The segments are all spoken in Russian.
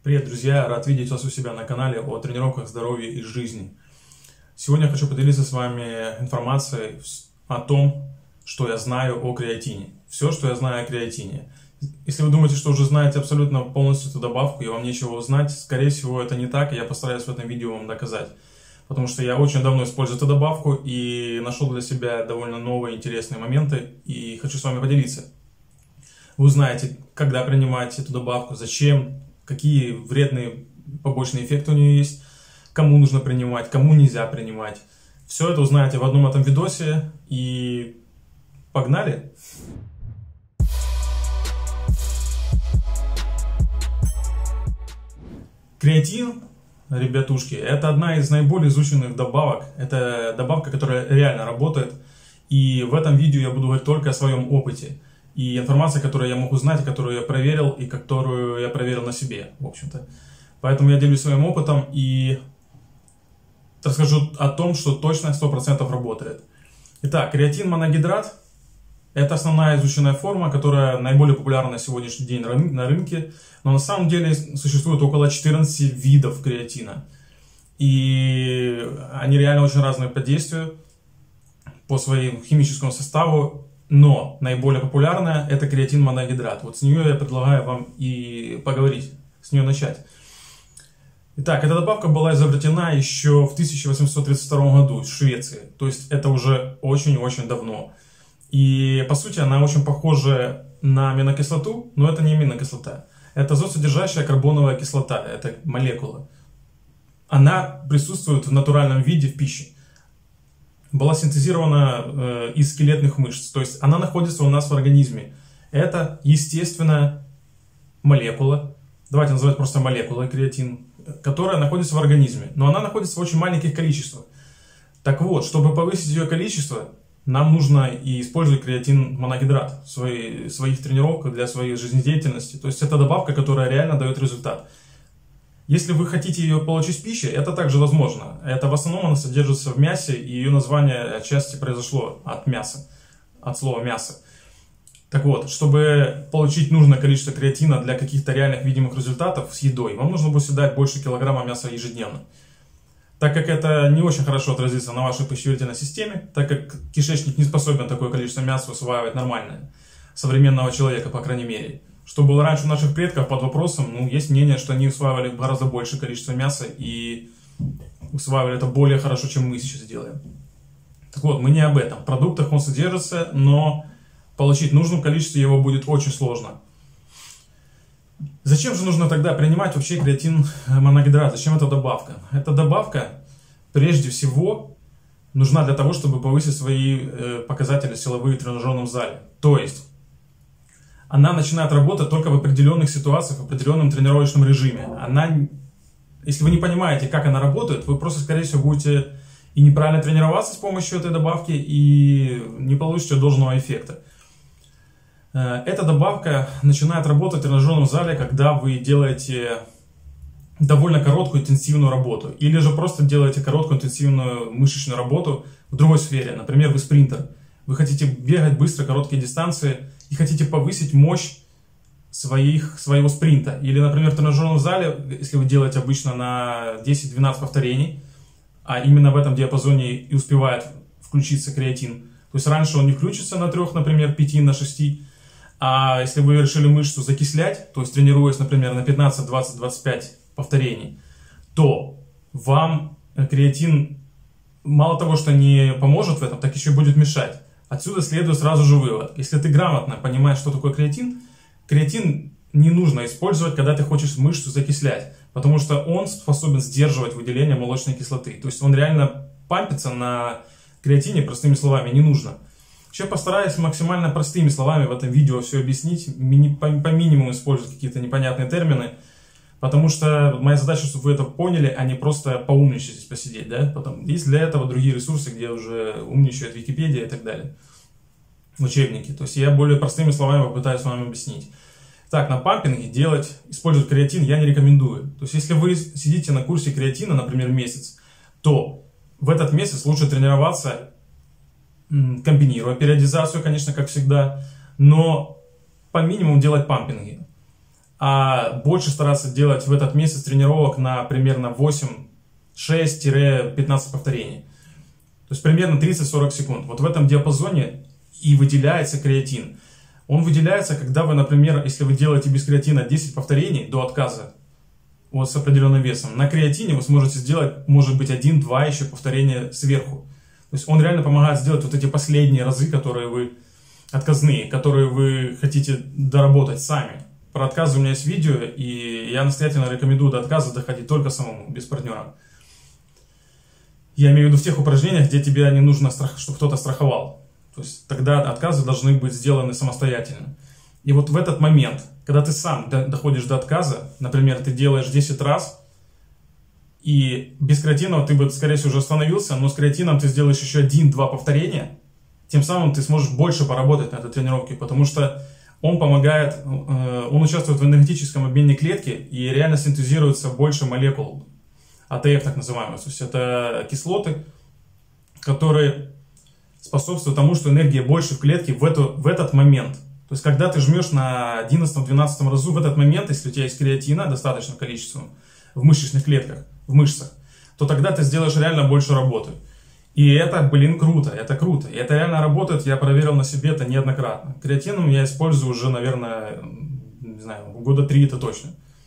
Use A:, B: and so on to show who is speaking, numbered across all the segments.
A: Привет, друзья! Рад видеть вас у себя на канале о тренировках, здоровье и жизни. Сегодня я хочу поделиться с вами информацией о том, что я знаю о креатине. Все, что я знаю о креатине. Если вы думаете, что уже знаете абсолютно полностью эту добавку и вам нечего узнать, скорее всего это не так, и я постараюсь в этом видео вам доказать. Потому что я очень давно использую эту добавку и нашел для себя довольно новые интересные моменты и хочу с вами поделиться. Вы узнаете, когда принимать эту добавку, зачем, какие вредные побочные эффекты у нее есть, кому нужно принимать, кому нельзя принимать. Все это узнаете в одном этом видосе и погнали! Креатин, ребятушки, это одна из наиболее изученных добавок. Это добавка, которая реально работает. И в этом видео я буду говорить только о своем опыте. И информация, которую я могу знать, которую я проверил и которую я проверил на себе, в общем-то. Поэтому я делюсь своим опытом и расскажу о том, что точно 100% работает. Итак, креатин моногидрат – это основная изученная форма, которая наиболее популярна на сегодняшний день на рынке. Но на самом деле существует около 14 видов креатина. И они реально очень разные по действию, по своему химическому составу. Но наиболее популярная – это креатин моногидрат. Вот с нее я предлагаю вам и поговорить, с нее начать. Итак, эта добавка была изобретена еще в 1832 году в Швеции. То есть это уже очень-очень давно. И по сути она очень похожа на аминокислоту, но это не аминокислота. Это азотсодержащая карбоновая кислота, это молекула. Она присутствует в натуральном виде в пище. Была синтезирована из скелетных мышц, то есть она находится у нас в организме. Это естественная молекула, давайте называть просто молекулой креатин, которая находится в организме, но она находится в очень маленьких количествах. Так вот, чтобы повысить ее количество, нам нужно и использовать креатин моногидрат в своих тренировках для своей жизнедеятельности. То есть это добавка, которая реально дает результат. Если вы хотите ее получить в пище, это также возможно. Это в основном она содержится в мясе, и ее название отчасти произошло от мяса, от слова мясо. Так вот, чтобы получить нужное количество креатина для каких-то реальных видимых результатов с едой, вам нужно будет съедать больше килограмма мяса ежедневно. Так как это не очень хорошо отразится на вашей пищеварительной системе, так как кишечник не способен такое количество мяса усваивать нормально, современного человека, по крайней мере. Что было раньше у наших предков под вопросом, есть мнение, что они усваивали гораздо большее количество мяса и усваивали это более хорошо, чем мы сейчас делаем. Так вот, мы не об этом. В продуктах он содержится, но получить нужное количество его будет очень сложно. Зачем же нужно тогда принимать вообще креатин моногидрат? Зачем эта добавка? Эта добавка прежде всего нужна для того, чтобы повысить свои показатели силовые в тренажерном зале. То есть она начинает работать только в определенных ситуациях, в определенном тренировочном режиме. Если вы не понимаете, как она работает, вы просто, скорее всего, будете и неправильно тренироваться с помощью этой добавки, и не получите должного эффекта. Эта добавка начинает работать в тренажерном зале, когда вы делаете довольно короткую интенсивную работу. Или же просто делаете короткую интенсивную мышечную работу в другой сфере. Например, вы спринтер. Вы хотите бегать быстро, короткие дистанции и хотите повысить мощь своего спринта. Или, например, в тренажерном зале, если вы делаете обычно на 10-12 повторений, а именно в этом диапазоне и успевает включиться креатин. То есть раньше он не включится на 3, например, 5, на 6. А если вы решили мышцу закислять, то есть тренируясь, например, на 15, 20, 25 повторений, то вам креатин мало того, что не поможет в этом, так еще и будет мешать. Отсюда следует сразу же вывод. Если ты грамотно понимаешь, что такое креатин, креатин не нужно использовать, когда ты хочешь мышцу закислять, потому что он способен сдерживать выделение молочной кислоты. То есть он реально пампится на креатине, простыми словами, не нужно. Сейчас постараюсь максимально простыми словами в этом видео все объяснить, по минимуму использовать какие-то непонятные термины, потому что моя задача, чтобы вы это поняли, а не просто поумничать здесь посидеть. Да? Есть для этого другие ресурсы, где уже умничает Википедия и так далее, учебники. То есть я более простыми словами попытаюсь вам объяснить. Так, на пампинге использовать креатин я не рекомендую. То есть если вы сидите на курсе креатина, например, месяц, то в этот месяц лучше тренироваться, комбинируя периодизацию, конечно, как всегда, но по минимуму делать пампинги. а больше стараться делать в этот месяц тренировок на примерно 6-15 повторений. То есть примерно 30-40 секунд. Вот в этом диапазоне и выделяется креатин. Он выделяется, когда вы, например, если вы делаете без креатина 10 повторений до отказа, вот с определенным весом, на креатине вы сможете сделать, может быть, 1-2 еще повторения сверху. То есть он реально помогает сделать вот эти последние разы, которые вы отказные, которые вы хотите доработать сами. Про отказы у меня есть видео, и я настоятельно рекомендую до отказа доходить только самому, без партнера. Я имею в виду в тех упражнениях, где тебе не нужно, чтобы кто-то страховал. То есть тогда отказы должны быть сделаны самостоятельно. И вот в этот момент, когда ты сам доходишь до отказа, например, ты делаешь 10 раз, и без креатина ты бы, скорее всего, уже остановился, но с креатином ты сделаешь еще 1-2 повторения, тем самым ты сможешь больше поработать на этой тренировке, потому что он помогает, он участвует в энергетическом обмене клетки, и реально синтезируется больше молекул, АТФ так называемых. То есть это кислоты, которые способствуют тому, что энергия больше в клетке в этот момент. То есть когда ты жмешь на 11-12 разу, в этот момент, если у тебя есть креатина достаточное количество в мышечных клетках, в мышцах, то тогда ты сделаешь реально больше работы. И это, блин, круто, это круто. И это реально работает, я проверил на себе это неоднократно. Креатином я использую уже, наверное, не знаю, года 3 это точно.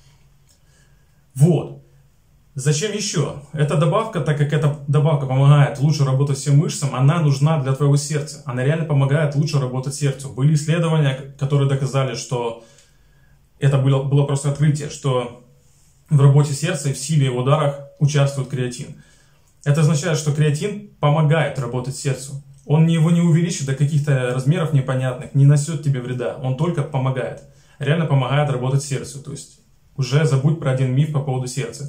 A: Вот. Зачем еще? Эта добавка, так как эта добавка помогает лучше работать всем мышцам, она нужна для твоего сердца. Она реально помогает лучше работать сердцу. Были исследования, которые доказали, что это было просто открытие, что в работе сердца и в силе его ударах участвует креатин. Это означает, что креатин помогает работать сердцу. Он его не увеличит до каких-то размеров непонятных, не несет тебе вреда. Он только помогает. Реально помогает работать сердцу. То есть уже забудь про один миф по поводу сердца.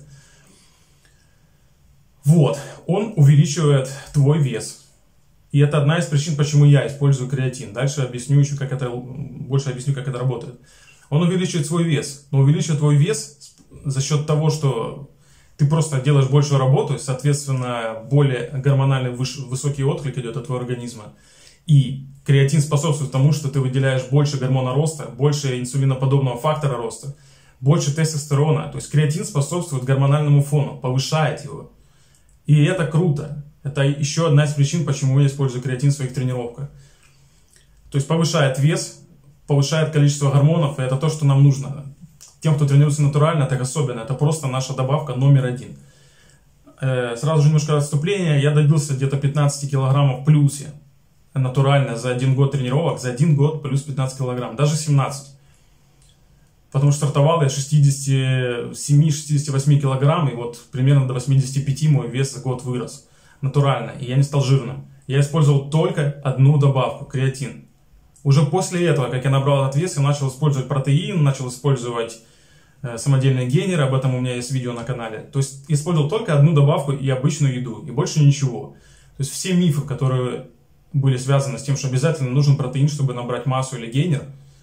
A: Вот, он увеличивает твой вес. И это одна из причин, почему я использую креатин. Дальше объясню еще, больше объясню, как это работает. Он увеличивает свой вес. Но увеличивает твой вес за счет того, что ты просто делаешь большую работу, и, соответственно, более гормональный высокий отклик идет от твоего организма. И креатин способствует тому, что ты выделяешь больше гормона роста, больше инсулиноподобного фактора роста, больше тестостерона. То есть креатин способствует гормональному фону, повышает его. И это круто. Это еще одна из причин, почему я использую креатин в своих тренировках. То есть повышает вес, повышает количество гормонов, и это то, что нам нужно. Тем, кто тренируется натурально, так особенно. Это просто наша добавка номер 1. Сразу же немножко отступления. Я добился где-то 15 килограммов в плюсе. Натурально за 1 год тренировок. За 1 год плюс 15 килограмм. Даже 17. Потому что стартовал я 67-68 килограмм. И вот примерно до 85 мой вес за год вырос. Натурально. И я не стал жирным. Я использовал только одну добавку. Креатин. Уже после этого, как я набрал этот вес, я начал использовать протеин, начал использовать самодельные гейнеры, об этом у меня есть видео на канале. То есть использовал только одну добавку и обычную еду, и больше ничего. То есть все мифы, которые были связаны с тем, что обязательно нужен протеин, чтобы набрать массу или гейнер,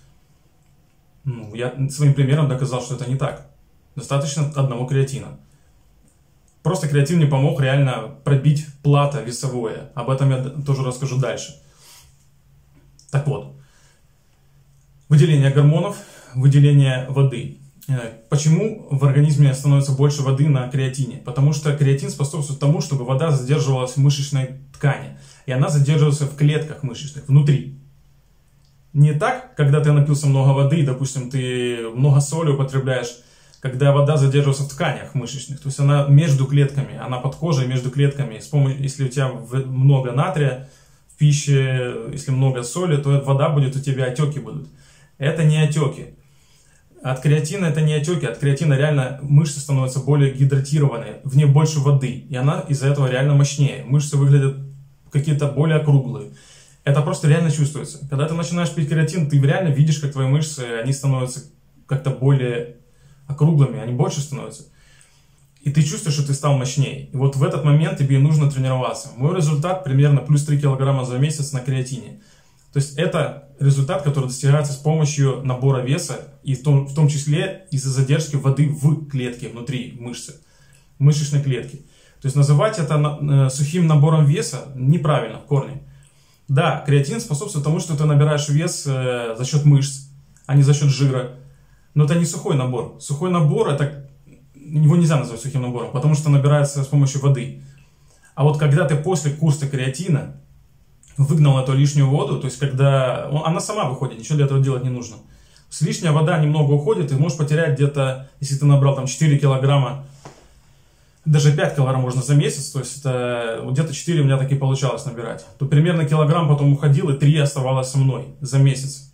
A: я своим примером доказал, что это не так. Достаточно одного креатина. Просто креатин мне помог реально пробить плато весовое. Об этом я тоже расскажу дальше. Так вот, выделение гормонов, выделение воды. Почему в организме становится больше воды на креатине? Потому что креатин способствует тому, чтобы вода задерживалась в мышечной ткани. И она задерживается в клетках мышечных, внутри. Не так, когда ты напился много воды, допустим, ты много соли употребляешь, когда вода задерживается в тканях мышечных. То есть она между клетками, она под кожей между клетками. Если у тебя много натрия в пище, если много соли, то вода будет, у тебя отеки будут. Это не отеки. От креатина это не отеки, от креатина реально мышцы становятся более гидратированные, в ней больше воды, и она из-за этого реально мощнее. Мышцы выглядят какие-то более округлые. Это просто реально чувствуется. Когда ты начинаешь пить креатин, ты реально видишь, как твои мышцы, они становятся как-то более округлыми, они больше становятся. И ты чувствуешь, что ты стал мощнее. И вот в этот момент тебе нужно тренироваться. Мой результат примерно плюс 3 килограмма за месяц на креатине. То есть это результат, который достигается с помощью набора веса, и в том числе из-за задержки воды в клетке, внутри мышцы, мышечной клетки. То есть называть это сухим набором веса неправильно в корне. Да, креатин способствует тому, что ты набираешь вес за счет мышц, а не за счет жира. Но это не сухой набор. Сухой набор, его нельзя назвать сухим набором, потому что набирается с помощью воды. А вот когда ты после курса креатина выгнал эту лишнюю воду, то есть когда она сама выходит, ничего для этого делать не нужно. Лишняя вода немного уходит, и можешь потерять где-то, если ты набрал там 4 килограмма, даже 5 килограмм можно за месяц, то есть это где-то 4 у меня так и получалось набирать. То примерно килограмм потом уходил, и 3 оставалось со мной за месяц.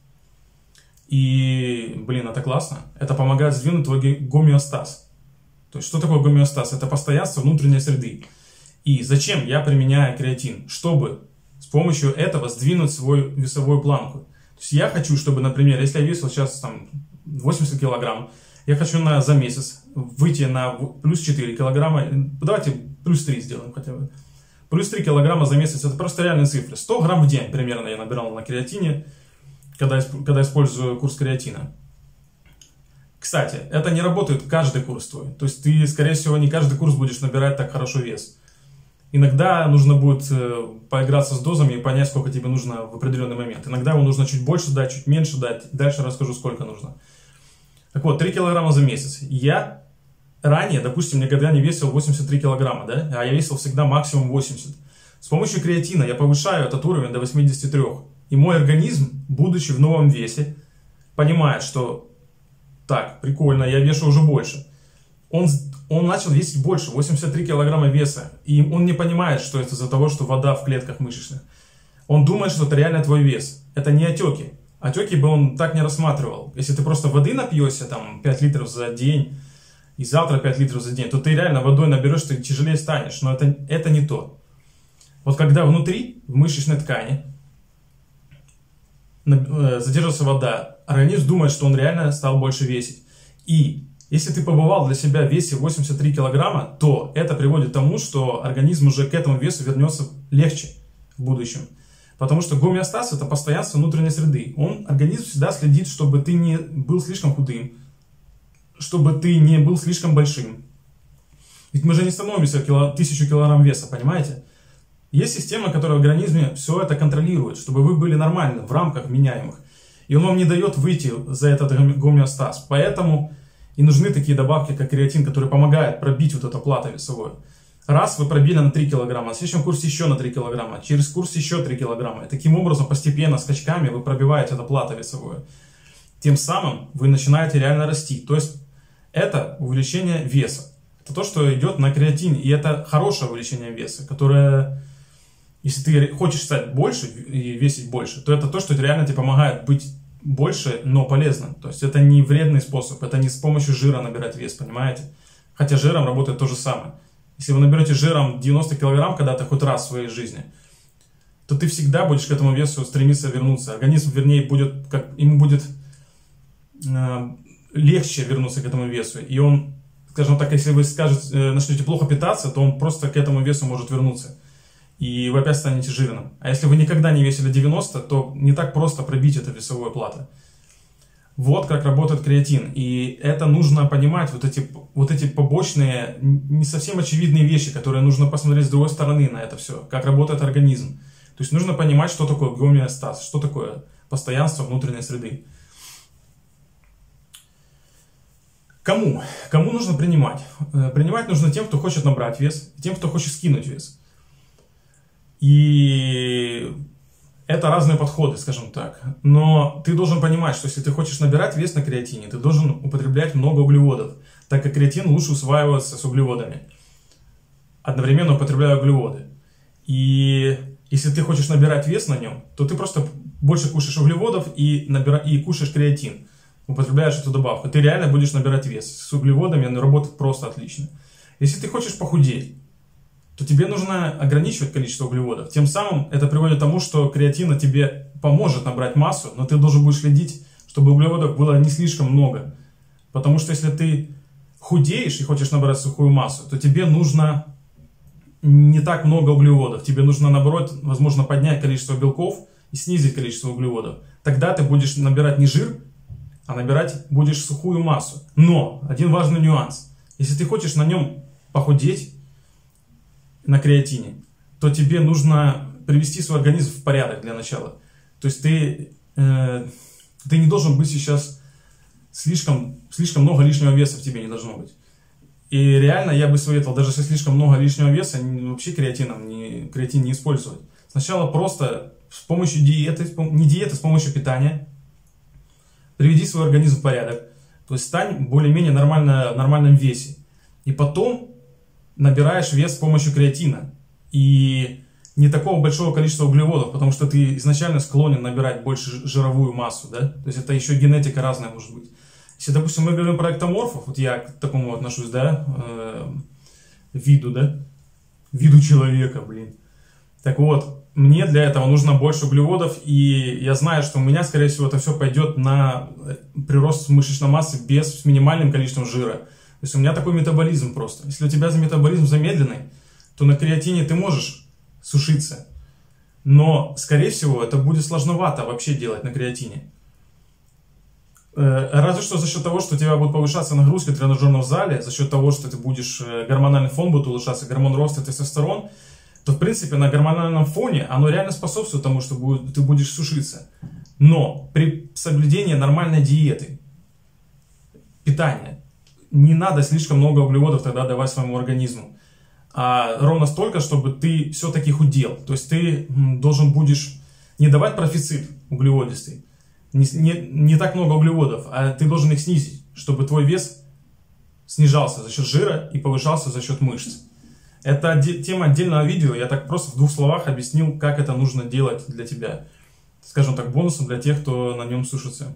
A: И, блин, это классно. Это помогает сдвинуть твой гомеостаз. То есть, что такое гомеостаз? Это постоянство внутренней среды. И зачем я применяю креатин? Чтобы с помощью этого сдвинуть свою весовую планку. То есть, я хочу, чтобы, например, если я весил сейчас там 80 килограмм, я хочу за месяц выйти на плюс 4 килограмма. Давайте плюс 3 сделаем хотя бы. Плюс 3 килограмма за месяц. Это просто реальные цифры. 100 грамм в день примерно я набирал на креатине, когда использую курс креатина. Кстати, это не работает каждый курс твой. То есть ты, скорее всего, не каждый курс будешь набирать так хорошо вес. Иногда нужно будет поиграться с дозами и понять, сколько тебе нужно в определенный момент. Иногда его нужно чуть больше дать, чуть меньше дать. Дальше расскажу, сколько нужно. Так вот, 3 килограмма за месяц. Я ранее, допустим, никогда не весил 83 килограмма, да? А я весил всегда максимум 80. С помощью креатина я повышаю этот уровень до 83. И мой организм, будучи в новом весе, понимает, что так, прикольно, я вешу уже больше. Он начал весить больше, 83 килограмма веса. И он не понимает, что это из-за того, что вода в клетках мышечных. Он думает, что это реально твой вес. Это не отеки. Отеки бы он так не рассматривал. Если ты просто воды напьешься, там, 5 литров за день, и завтра 5 литров за день, то ты реально водой наберешь, ты тяжелее станешь. Но это не то. Вот когда внутри, в мышечной ткани, задерживается вода, организм думает, что он реально стал больше весить. И если ты побывал для себя в весе 83 килограмма, то это приводит к тому, что организм уже к этому весу вернется легче в будущем. Потому что гомеостаз – это постоянство внутренней среды. Организм всегда следит, чтобы ты не был слишком худым, чтобы ты не был слишком большим. Ведь мы же не становимся 1000 килограмм веса, понимаете? Есть система, которая в организме все это контролирует, чтобы вы были нормальны, в рамках меняемых. И он вам не дает выйти за этот гомеостаз. Поэтому и нужны такие добавки, как креатин, которые помогают пробить вот это плато весовое. Раз вы пробили на 3 килограмма, на следующем курсе еще на 3 килограмма, через курс еще 3 килограмма. И таким образом, постепенно, скачками вы пробиваете это плато весовое. Тем самым вы начинаете реально расти. То есть это увеличение веса. Это то, что идет на креатине. И это хорошее увеличение веса, которое, если ты хочешь стать больше и весить больше, то это то, что реально тебе помогает быть больше, но полезно. То есть это не вредный способ, это не с помощью жира набирать вес, понимаете? Хотя жиром работает то же самое. Если вы наберете жиром 90 килограмм когда-то хоть раз в своей жизни, то ты всегда будешь к этому весу стремиться вернуться. Организм, вернее, ему будет легче вернуться к этому весу. И он, скажем так, если вы начнете плохо питаться, то он просто к этому весу может вернуться. И вы опять станете жирным. А если вы никогда не весили 90, то не так просто пробить это весовое плато. Вот как работает креатин. И это нужно понимать, вот эти побочные, не совсем очевидные вещи, которые нужно посмотреть с другой стороны на это все. Как работает организм. То есть нужно понимать, что такое гомеостаз, что такое постоянство внутренней среды. Кому? Кому нужно принимать? Принимать нужно тем, кто хочет набрать вес, и тем, кто хочет скинуть вес. И это разные подходы, скажем так. Но ты должен понимать, что если ты хочешь набирать вес на креатине, ты должен употреблять много углеводов, так как креатин лучше усваивается с углеводами. Одновременно употребляя углеводы. И если ты хочешь набирать вес на нем, то ты просто больше кушаешь углеводов и кушаешь креатин. Употребляешь эту добавку. Ты реально будешь набирать вес. С углеводами он работает просто отлично. Если ты хочешь похудеть, то тебе нужно ограничивать количество углеводов. Тем самым это приводит к тому, что креатин тебе поможет набрать массу, но ты должен будешь следить, чтобы углеводов было не слишком много. Потому что если ты худеешь и хочешь набрать сухую массу, то тебе нужно не так много углеводов. Тебе нужно, наоборот, возможно, поднять количество белков и снизить количество углеводов. Тогда ты будешь набирать не жир, а набирать будешь сухую массу. Но один важный нюанс. Если ты хочешь на нем похудеть, на креатине, то тебе нужно привести свой организм в порядок для начала. То есть ты не должен быть сейчас слишком много лишнего веса в тебе не должно быть. И реально я бы советовал, даже если слишком много лишнего веса, вообще креатин не использовать. Сначала просто с помощью диеты, не диеты, с помощью питания, приведи свой организм в порядок. То есть стань более-менее нормальном весе. И потом набираешь вес с помощью креатина. И не такого большого количества углеводов, потому что ты изначально склонен набирать больше жировую массу, да? То есть это еще генетика разная может быть. Если, допустим, мы говорим про эктоморфов, вот я к такому отношусь, да, виду, да, виду человека, блин. Так вот, мне для этого нужно больше углеводов, и я знаю, что у меня, скорее всего, это все пойдет на прирост мышечной массы с минимальным количеством жира. То есть у меня такой метаболизм просто. Если у тебя метаболизм замедленный, то на креатине ты можешь сушиться. Но, скорее всего, это будет сложновато вообще делать на креатине. Разве что за счет того, что у тебя будет повышаться нагрузка в тренажерном зале, за счет того, что ты будешь, гормональный фон будет улучшаться, гормон роста тестостерон, то, в принципе, на гормональном фоне оно реально способствует тому, что ты будешь сушиться. Но при соблюдении нормальной диеты, питания, не надо слишком много углеводов тогда давать своему организму. А ровно столько, чтобы ты все-таки худел. То есть ты должен будешь не давать профицит углеводистый, не так много углеводов, а ты должен их снизить, чтобы твой вес снижался за счет жира и повышался за счет мышц. Это тема отдельного видео, я так просто в 2 словах объяснил, как это нужно делать для тебя. Скажем так, бонусом для тех, кто на нем сушится.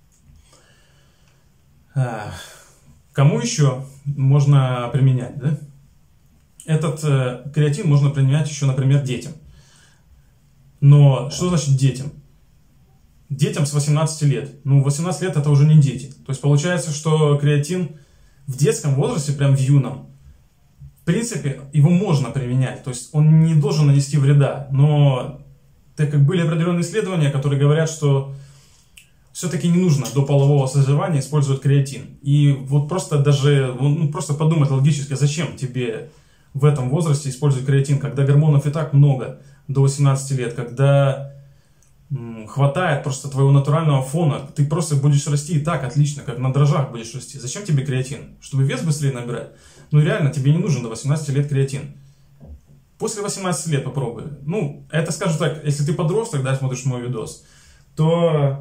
A: Кому еще можно применять, да? Этот креатин можно применять еще, например, детям. Но что значит детям? Детям с 18 лет. Ну, 18 лет это уже не дети. То есть получается, что креатин в детском возрасте, прям в юном, в принципе, его можно применять. То есть он не должен нанести вреда. Но так как были определенные исследования, которые говорят, что все-таки не нужно до полового созревания использовать креатин. И вот просто даже, просто подумать логически, зачем тебе в этом возрасте использовать креатин, когда гормонов и так много до 18 лет, когда хватает просто твоего натурального фона, ты просто будешь расти и так отлично, как на дрожжах будешь расти. Зачем тебе креатин? Чтобы вес быстрее набирать? Ну реально, тебе не нужен до 18 лет креатин. После 18 лет попробуй. Ну, это, скажу так, если ты подросток, да, смотришь мой видос, то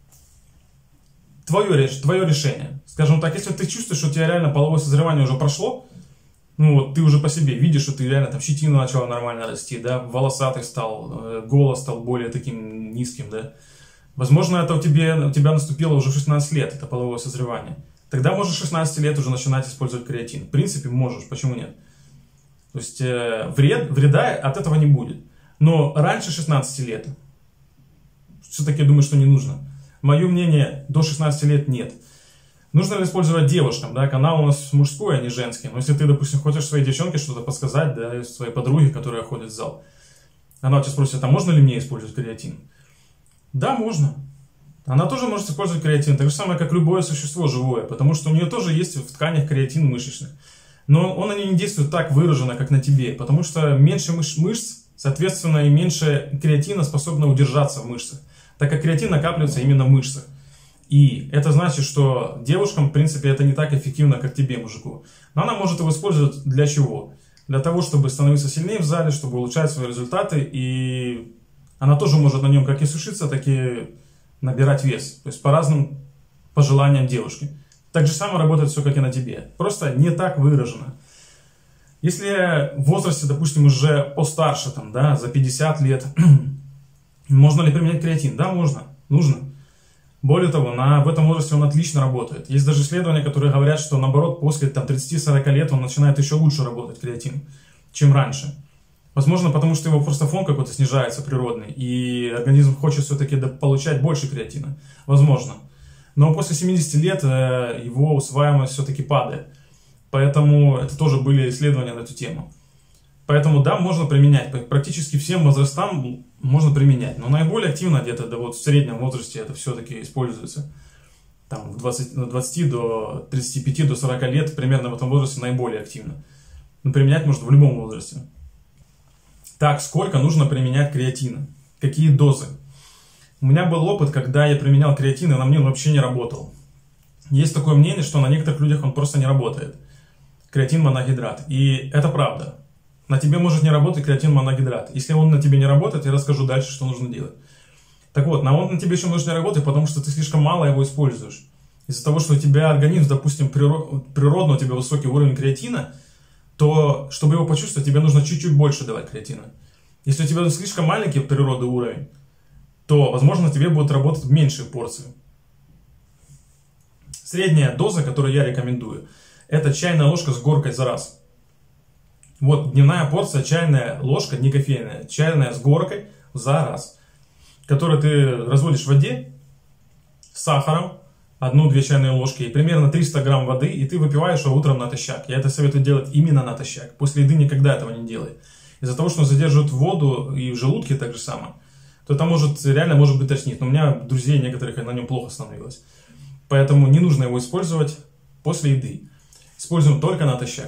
A: твое решение. Скажем так, если ты чувствуешь, что у тебя реально половое созревание уже прошло, ну вот ты уже по себе видишь, что ты реально там щетина начала нормально расти, да, волосатый стал, голос стал более таким низким, да. Возможно, это у тебя наступило уже в 16 лет, это половое созревание. Тогда можешь 16 лет уже начинать использовать креатин. В принципе, можешь, почему нет? То есть вреда от этого не будет. Но раньше 16 лет все-таки я думаю, что не нужно. Мое мнение, до 16 лет нет. Нужно ли использовать девушкам, да, канал у нас мужской, а не женский. Но если ты, допустим, хочешь своей девчонке что-то подсказать, да, своей подруге, которая ходит в зал, она у тебя спросит, а можно ли мне использовать креатин? Да, можно. Она тоже может использовать креатин, так же самое, как любое существо живое, потому что у нее тоже есть в тканях креатин мышечных. Но он на нее не действует так выраженно, как на тебе, потому что меньше мышц, соответственно, и меньше креатина способно удержаться в мышцах, так как креатин накапливается именно в мышцах. И это значит, что девушкам, в принципе, это не так эффективно, как тебе, мужику. Но она может его использовать для чего? Для того, чтобы становиться сильнее в зале, чтобы улучшать свои результаты. И она тоже может на нем как и сушиться, так и набирать вес. То есть по разным пожеланиям девушки. Так же самое работает все, как и на тебе. Просто не так выражено. Если в возрасте, допустим, уже постарше, там, да, за 50 лет, можно ли применять креатин? Да, можно. Нужно. Более того, в этом возрасте он отлично работает. Есть даже исследования, которые говорят, что наоборот, после 30-40 лет он начинает еще лучше работать, креатин, чем раньше. Возможно, потому что его просто фон какой-то снижается природный, и организм хочет все-таки получать больше креатина. Возможно. Но после 70 лет его усваиваемость все-таки падает. Поэтому это тоже были исследования на эту тему. Поэтому да, можно применять. Практически всем возрастам можно применять. Но наиболее активно где-то в среднем возрасте это все-таки используется. Там в 20 до 35 до 40 лет примерно в этом возрасте наиболее активно. Но применять можно в любом возрасте. Так, сколько нужно применять креатина? Какие дозы? У меня был опыт, когда я применял креатин, и на мне он вообще не работал. Есть такое мнение, что на некоторых людях он просто не работает. Креатин-моногидрат. И это правда. На тебе может не работать креатин-моногидрат. Если он на тебе не работает, я расскажу дальше, что нужно делать. Так вот, но он на тебе еще может не работать, потому что ты слишком мало его используешь. Из-за того, что у тебя организм, допустим, природно у тебя высокий уровень креатина, то, чтобы его почувствовать, тебе нужно чуть-чуть больше давать креатина. Если у тебя слишком маленький в природе уровень, то, возможно, тебе будет работать в меньшей порции. Средняя доза, которую я рекомендую, это чайная ложка с горкой за раз. Вот дневная порция, чайная ложка, не кофейная, чайная с горкой за раз, которую ты разводишь в воде с сахаром, 1-2 чайные ложки и примерно 300 грамм воды, и ты выпиваешь его утром натощак. Я это советую делать именно натощак. После еды никогда этого не делай. Из-за того, что он задерживает воду и в желудке так же самое, то это реально может быть тошнит. Но у меня друзей некоторых на нем плохо становилось. Поэтому не нужно его использовать после еды. Используем только натощак.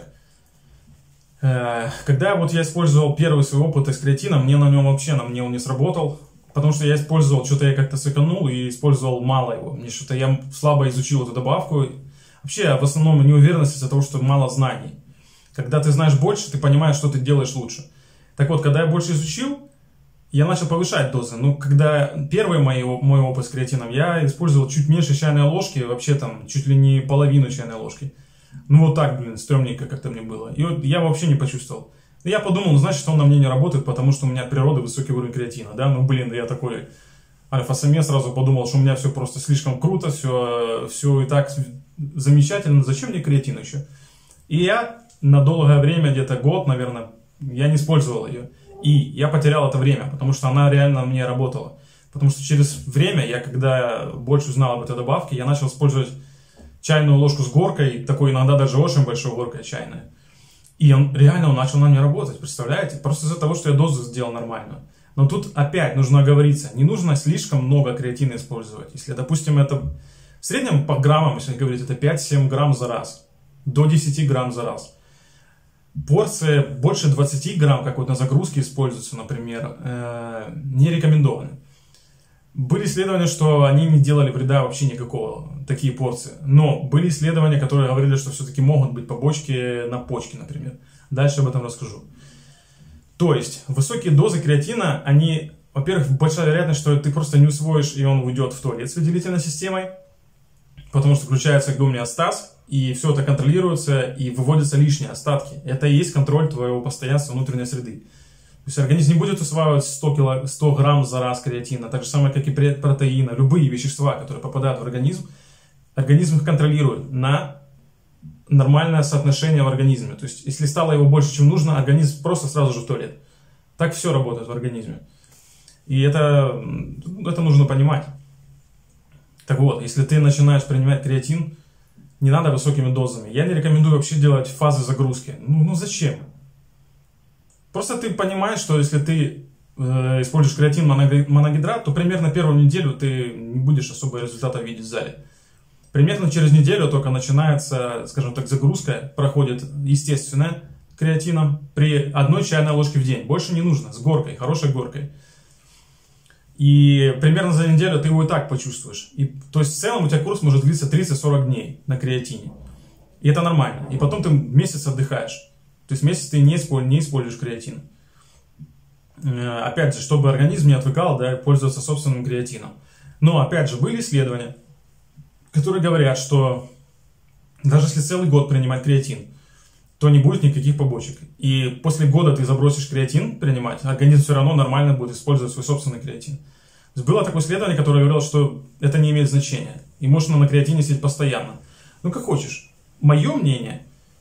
A: Когда вот я использовал первый свой опыт с креатином, мне на нем вообще он не сработал. Потому что я использовал, что-то я как-то сэкономил и использовал мало его. Мне что-то я слабо изучил эту добавку. Вообще, в основном неуверенность из-за того, что мало знаний. Когда ты знаешь больше, ты понимаешь, что ты делаешь лучше. Так вот, когда я больше изучил, я начал повышать дозы. Ну, когда первый мой опыт с креатином, я использовал чуть меньше чайной ложки, вообще там чуть ли не половину чайной ложки. Ну, вот так, стрёмненько как-то мне было. И вот я вообще не почувствовал. И я подумал, ну, значит, он на мне не работает, потому что у меня от природы высокий уровень креатина, да? Ну, я такой альфа-самец, сразу подумал, что у меня все просто слишком круто, все и так замечательно, зачем мне креатин еще? И я на долгое время, где-то год, наверное, я не использовал ее. И я потерял это время, потому что она реально на мне работала. Потому что через время, когда больше узнал об этой добавке, я начал использовать чайную ложку с горкой, такой иногда даже очень большой горкой чайной. И он начал на мне работать, представляете? Просто из-за того, что я дозу сделал нормальную. Но тут опять нужно оговориться. Не нужно слишком много креатина использовать. Если, допустим, это в среднем по граммам, если говорить, это 5-7 грамм за раз. До 10 грамм за раз. Порции больше 20 грамм, как вот на загрузке используются, например, не рекомендованы. Были исследования, что они не делали вреда вообще никакого, такие порции. Но были исследования, которые говорили, что все-таки могут быть побочки на почке, например. Дальше об этом расскажу. То есть, высокие дозы креатина, они, во-первых, большая вероятность, что ты просто не усвоишь, и он уйдет в туалет с выделительной системой, потому что включается гомеостаз, и все это контролируется, и выводятся лишние остатки. Это и есть контроль твоего постоянства внутренней среды. То есть организм не будет усваивать 100 грамм за раз креатина, так же самое, как и протеина. Любые вещества, которые попадают в организм их контролирует на нормальное соотношение в организме. То есть, если стало его больше, чем нужно, организм просто сразу же в туалет. Так все работает в организме. И это нужно понимать. Так вот, если ты начинаешь принимать креатин, не надо высокими дозами. Я не рекомендую вообще делать фазы загрузки. Ну зачем? Просто ты понимаешь, что если ты используешь креатин моногидрат, то примерно первую неделю ты не будешь особо результата видеть в зале. Примерно через неделю только начинается, скажем так, загрузка, проходит естественно креатином при 1 чайной ложке в день. Больше не нужно, с горкой, хорошей горкой. И примерно за неделю ты его и так почувствуешь. То есть в целом у тебя курс может длиться 30-40 дней на креатине. И это нормально. И потом ты месяц отдыхаешь. То есть месяц ты не используешь креатин. Опять же, чтобы организм не отвыкал, да, пользоваться собственным креатином. Но опять же, были исследования, которые говорят, что даже если целый год принимать креатин, то не будет никаких побочек. И после года ты забросишь креатин принимать, организм все равно нормально будет использовать свой собственный креатин. То есть было такое исследование, которое говорило, что это не имеет значения. И можно на креатине сидеть постоянно. Ну, как хочешь. Мое мнение,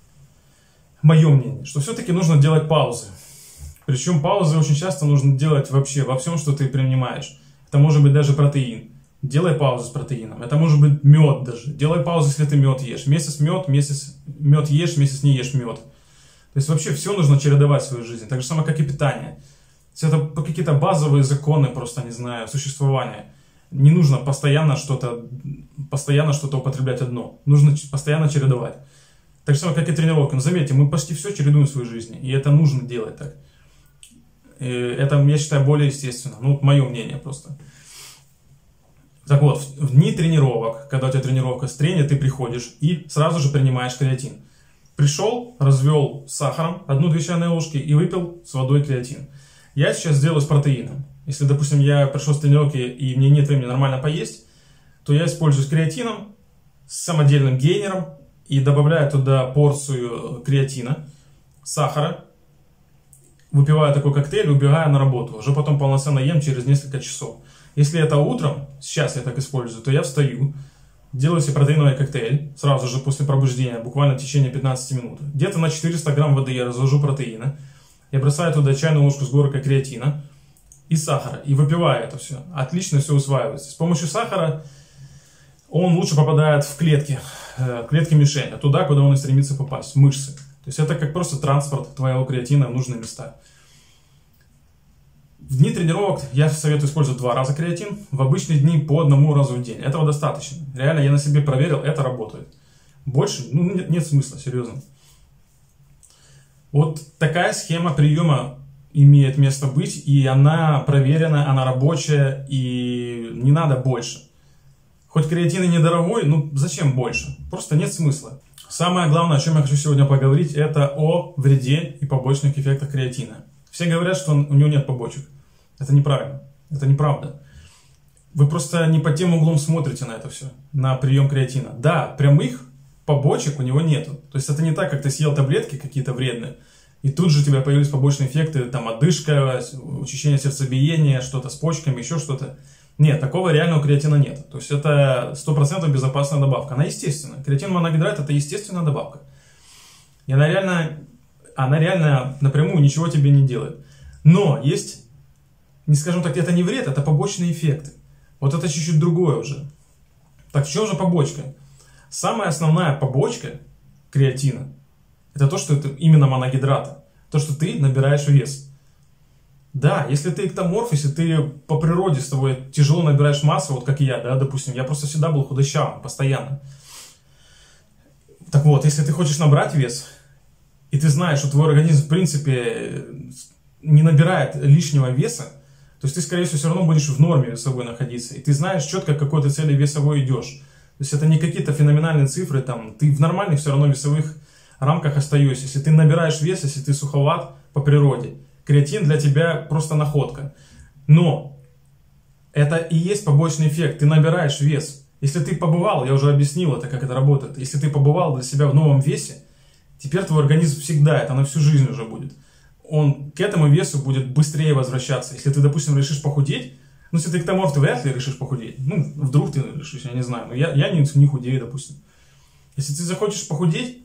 A: что все-таки нужно делать паузы. Причем паузы очень часто нужно делать вообще во всем, что ты принимаешь. Это может быть даже протеин. Делай паузу с протеином. Это может быть мед даже. Делай паузу, если ты мед ешь. Месяц мед ешь, месяц не ешь мед. То есть вообще все нужно чередовать в свою жизнь. Так же самое, как и питание. Это какие-то базовые законы, просто, не знаю, существования. Не нужно постоянно что-то употреблять одно. Нужно постоянно чередовать. Так же самое, как и тренировки. Но заметьте, мы почти все чередуем в своей жизни. И это нужно делать так. И это, я считаю, более естественно. Ну, вот мое мнение просто. Так вот, в дни тренировок, когда у тебя тренировка с тренера, ты приходишь и сразу же принимаешь креатин. Пришел, развел с сахаром 1-2 чайные ложки и выпил с водой креатин. Я сейчас сделаю с протеином. Если, допустим, я пришел с тренировки и мне нет времени нормально поесть, то я использую с креатином, с самодельным гейнером и добавляю туда порцию креатина, сахара, выпиваю такой коктейль и убегаю на работу. Уже потом полноценно ем через несколько часов. Если это утром, сейчас я так использую, то я встаю, делаю себе протеиновый коктейль сразу же после пробуждения, буквально в течение 15 минут. Где-то на 400 грамм воды я развожу протеина, я бросаю туда чайную ложку с горкой креатина и сахара, и выпиваю это все. Отлично все усваивается. С помощью сахара он лучше попадает в клетки мишени, туда, куда он и стремится попасть, в мышцы. То есть это как просто транспорт твоего креатина в нужные места. В дни тренировок я советую использовать 2 раза креатин, в обычные дни по 1 разу в день. Этого достаточно. Реально, я на себе проверил, это работает. Больше, нет смысла, серьезно. Вот такая схема приема имеет место быть, и она проверена, она рабочая, и не надо больше. Хоть креатин и недорогой, зачем больше? Просто нет смысла. Самое главное, о чем я хочу сегодня поговорить, это о вреде и побочных эффектах креатина. Все говорят, что у него нет побочек. Это неправильно. Это неправда. Вы просто не под тем углом смотрите на это все, на прием креатина. Да, прямых побочек у него нету. То есть это не так, как ты съел таблетки какие-то вредные, и тут же у тебя появились побочные эффекты, там одышка, учащение сердцебиения, что-то с почками, еще что-то. Нет, такого реального креатина нет. То есть это 100% безопасная добавка. Она естественная. Креатин моногидрат — это естественная добавка. И она реально напрямую ничего тебе не делает. Но есть, не скажем так, это не вред, это побочные эффекты. Вот это чуть-чуть другое уже. Так в чем же побочка? Самая основная побочка креатина — это то, что это именно моногидраты. То, что ты набираешь вес. Да, если ты эктоморф, если ты по природе с тобой тяжело набираешь массу, вот как и я, да, допустим, я просто всегда был худощавым, постоянно. Так вот, если ты хочешь набрать вес, и ты знаешь, что твой организм, в принципе, не набирает лишнего веса, то есть ты, скорее всего, все равно будешь в норме весовой находиться, и ты знаешь четко, к какой ты цели весовой идешь. То есть это не какие-то феноменальные цифры, там, ты в нормальных все равно весовых рамках остаешься. Если ты набираешь вес, если ты суховат по природе, креатин для тебя просто находка. Но это и есть побочный эффект. Ты набираешь вес. Если ты побывал, я уже объяснил это, как это работает. Если ты побывал для себя в новом весе, теперь твой организм всегда, это на всю жизнь уже будет. Он к этому весу будет быстрее возвращаться. Если ты, допустим, решишь похудеть, если ты эктоморф, ты вряд ли решишь похудеть. Вдруг ты решишь, я не знаю. Но я не худею, допустим. Если ты захочешь похудеть,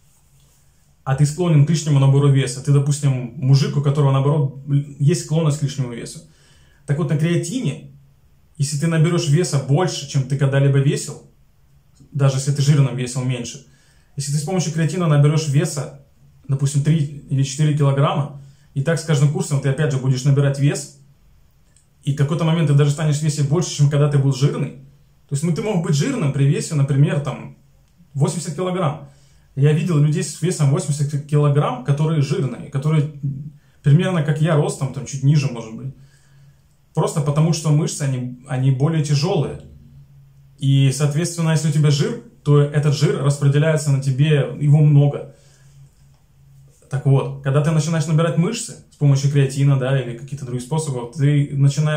A: а ты склонен к лишнему набору веса, ты, допустим, мужик, у которого, наоборот, есть склонность к лишнему весу. Так вот, на креатине, если ты наберешь веса больше, чем ты когда-либо весил, даже если ты жирным весил меньше, если ты с помощью креатина наберешь веса, допустим, 3 или 4 килограмма, и так с каждым курсом ты опять же будешь набирать вес, и в какой-то момент ты даже станешь весить больше, чем когда ты был жирный. То есть ты мог быть жирным при весе, например, 80 килограмм. Я видел людей с весом 80 килограмм, которые жирные, которые примерно как я, ростом, чуть ниже, может быть. Просто потому, что мышцы, они более тяжелые. И, соответственно, если у тебя жир, то этот жир распределяется на тебе, его много. Так вот, когда ты начинаешь набирать мышцы с помощью креатина, да, или каких-то других способов, ты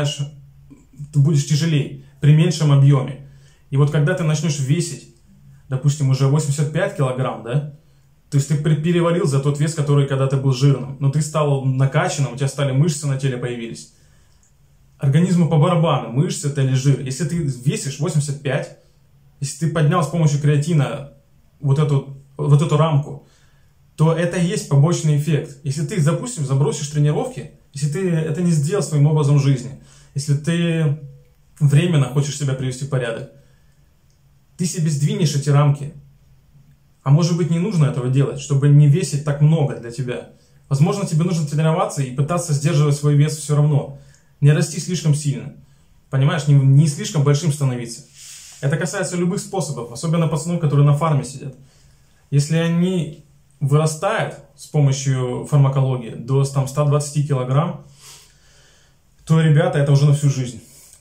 A: будешь тяжелее при меньшем объеме. И вот когда ты начнешь весить, допустим, уже 85 килограмм, да, то есть ты перевалил за тот вес, который когда ты был жирным, но ты стал накачанным, у тебя стали мышцы на теле появились. Организму по барабану, мышцы это или жир. Если ты весишь 85, если ты поднял с помощью креатина вот эту рамку, то это и есть побочный эффект. Если ты, допустим, забросишь тренировки, если ты это не сделал своим образом жизни, если ты временно хочешь себя привести в порядок, ты себе сдвинешь эти рамки. А может быть, не нужно этого делать, чтобы не весить так много для тебя. Возможно, тебе нужно тренироваться и пытаться сдерживать свой вес все равно. Не расти слишком сильно. Понимаешь, не слишком большим становиться. Это касается любых способов, особенно пацанов, которые на фарме сидят. Если они вырастают с помощью фармакологии до 120 килограмм, то, ребята, это уже на всю жизнь.